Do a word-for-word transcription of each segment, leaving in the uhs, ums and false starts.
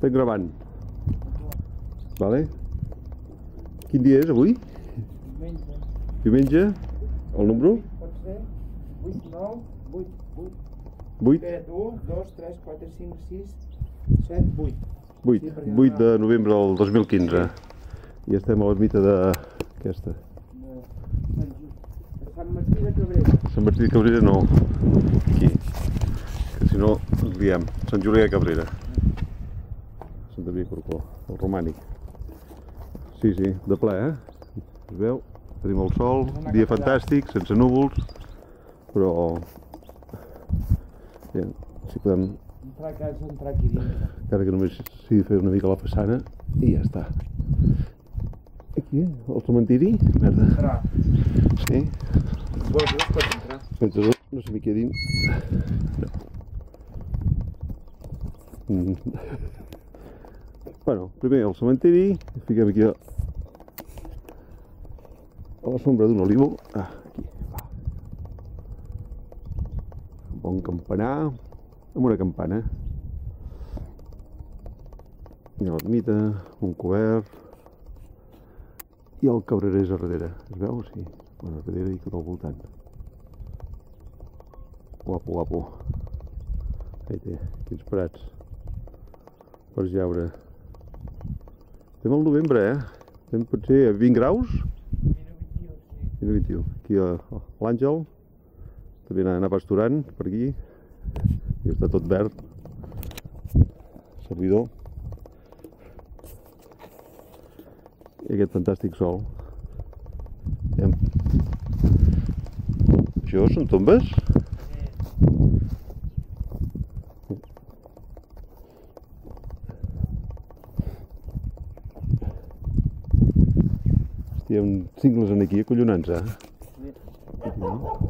Estem gravant. Vale. Quin dia és avui? Diumenge. Diumenge? El número? Pot ser vuit, nou, vuit, vuit. vuit? un, dos, tres, quatre, cinc, sis, set, vuit. vuit. vuit de novembre del dos mil quinze. I estem a l'ermita d'aquesta. De Sant Martí de Cabrera. Sant Martí de Cabrera no. Aquí. Que si no ens liem. Sant Julià de Cabrera. Sant David Corcó, el romànic. Sí, sí, de ple, eh? Es veu? Tenim el sol, dia fantàstic, sense núvols, però... Ja, si podem... Entrar a casa, entrar aquí dintre. Encara que només sigui fer una mica la façana i ja està. Aquí, el cementiri, merda. Entrar. Sí. Vols, es pot entrar. Mentre no, no se m'hi quedin. No. Mm. Bueno, primer el cementiri, fiquem aquí a, a la sombra d'un olivo. Ah, aquí, va. Un bon campanar, amb una campana. I l'ermita, un cobert. I el cabrerer és a darrere, es veu? Sí, bueno, a darrere i tot al voltant. Guapo, guapo. Ahí té, quins prats per jaure. Estem al novembre, eh? Estem potser a vint graus? vint vint i u, sí. Aquí l'Àngel també anar pasturant per aquí i està tot verd. Servidor. I aquest fantàstic sol. Aviam. Això són tombes? Hi ha uns cingles aquí acollonants, eh? No?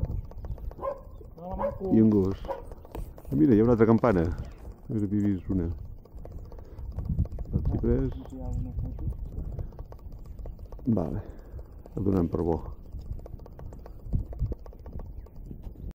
I un gos. Ah, mira, hi ha una altra campana. A veure si he vist una. El xiprès. Vale, el donem per bo.